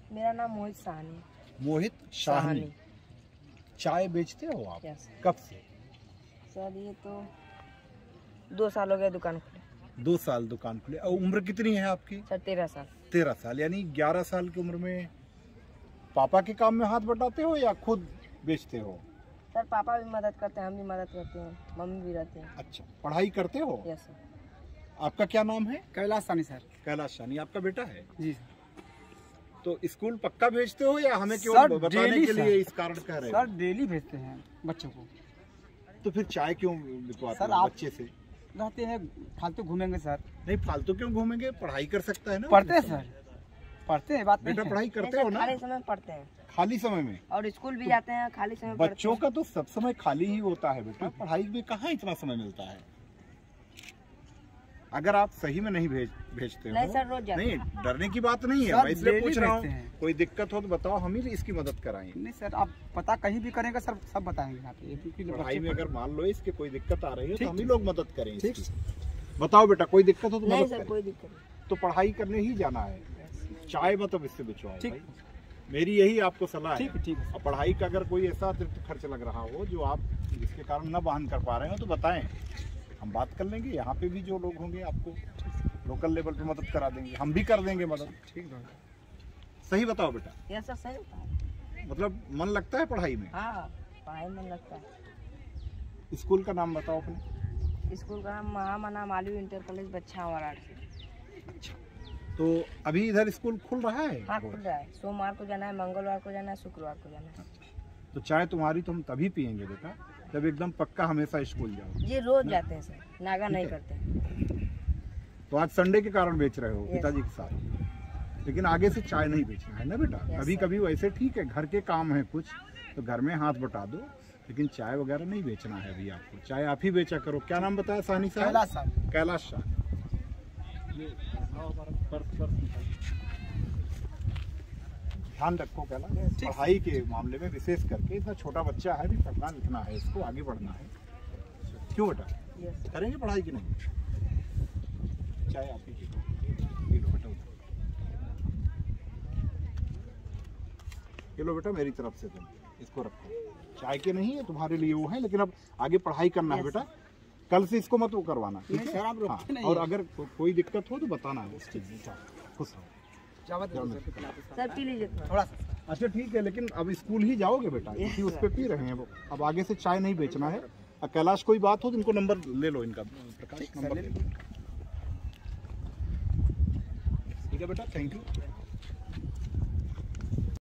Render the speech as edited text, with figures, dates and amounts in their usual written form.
मेरा नाम मोहित साहनी। मोहित साहनी। चाय बेचते हो आप? यस। कब से? सर ये तो 2 साल हो गया दुकान खुले। 2 साल दुकान खुले। और उम्र कितनी है आपकी? सर 13 साल। 13 साल, यानी 11 साल की उम्र में पापा के काम में हाथ बटाते हो या खुद बेचते हो? सर पापा भी मदद करते हैं, हम भी मदद करते हैं, मम्मी भी रहते हैं। अच्छा, पढ़ाई करते हो? Yes sir. आपका क्या नाम है? कैलाश साहनी सर। कैलाश साहनी आपका बेटा है? जी। तो स्कूल पक्का भेजते हो या हमें केवल बताने के लिए इस कारण कह रहे हो? सर डेली भेजते हैं बच्चों को। तो फिर चाय क्यों बिकवाते सर हो आप बच्चे से? रहते हैं फालतू घूमेंगे सर। नहीं, फालतू क्यों घूमेंगे? पढ़ाई कर सकता है ना। पढ़ते हैं सर, पढ़ते हैं, बात बेटा नहीं पढ़ाई करते हो ना? खाली समय में पढ़ते हैं खाली समय में। और स्कूल भी जाते हैं, खाली समय में बच्चों का तो सब समय खाली ही होता है बेटा, पढ़ाई में कहाँ इतना समय मिलता है? अगर आप सही में नहीं भेजते हो। नहीं सर, रोज जाते हैं। नहीं, डरने की बात नहीं है, सर, मैं इसलिए पूछ रहा भेजते हूँ। हैं। कोई दिक्कत हो तो बताओ, हम ही इसकी मदद कराएंगे। नहीं सर, आप पता कहीं भी करेंगे सर, सब बताएंगे यहाँ पे। पढ़ाई में अगर मान लो इसके कोई दिक्कत आ रही है तो हम ही लोग मदद करेंगे। ठीक। बताओ बेटा, कोई दिक्कत हो तो नहीं मदद सर, करें। कोई दिक्कत नहीं। तो पढ़ाई करने ही जाना है, चाय मतलब इससे बचवाओ ठीक। भाई। मेरी यही आपको सलाह है। ठीक है। और पढ़ाई का अगर कोई ऐसा अतिरिक्त खर्च लग रहा हो जो आप जिसके कारण न वहन कर पा रहे हो तो बताएं, हम बात कर लेंगे। यहाँ पे भी जो लोग होंगे आपको लोकल लेवल पे मदद करा देंगे, हम भी कर देंगे मदद। ठीक है। सही बताओ बेटा, यस सर, सही होता है। मतलब मन लगता है पढ़ाई में? हाँ, पढ़ाई में मन लगता है। स्कूल का नाम बताओ अपने। स्कूल का नाम महामना मालवी इंटर कॉलेज बच्चा वाराणसी। तो अभी इधर स्कूल खुल रहा है? हाँ खुल रहा है। सोमवार को जाना है, मंगलवार को जाना है, शुक्रवार को जाना है। तो चाय तुम्हारी तो हम तभी पियेंगे बेटा जब एकदम पक्का हमेशा स्कूल जाओ। ये रोज जाते हैं सर, नागा नहीं करते हैं। तो आज संडे के कारण बेच रहे हो पिताजी के साथ, लेकिन आगे से चाय नहीं बेचना है ना बेटा। कभी कभी वैसे ठीक है, घर के काम है कुछ तो घर में हाथ बटा दो, लेकिन चाय वगैरह नहीं बेचना है अभी आपको। चाय आप ही बेचा करो। क्या नाम बताया साहनी साहब? कैलाश साहब। कैलाश साहब। ध्यान रखो कैलाश, पढ़ाई के मामले में विशेष करके। इतना छोटा बच्चा है, भी पढ़ना लिखना है, इसको आगे बढ़ना है। क्यों बेटा, करेंगे पढ़ाई की नहीं? चाय आप ही पी लो बेटा। ये लो बेटा मेरी तरफ से, तुम इसको रखो। चाय के नहीं है तुम्हारे लिए वो है, लेकिन अब आगे पढ़ाई करना है बेटा। कल से इसको मत वो करवाना, ठीक है? हाँ, और अगर कोई दिक्कत हो तो बताना है उस चीज में। खुश रहो। सर पी लीजिए थोड़ा सा। अच्छा ठीक है, लेकिन अब स्कूल ही जाओगे बेटा, इसी उस पे पी रहे हैं वो। अब आगे से चाय नहीं बेचना है। कैलाश कोई बात हो तो इनको नंबर ले लो, इनका प्रकाश नंबर ले लो। ठीक है बेटा, थैंक यू।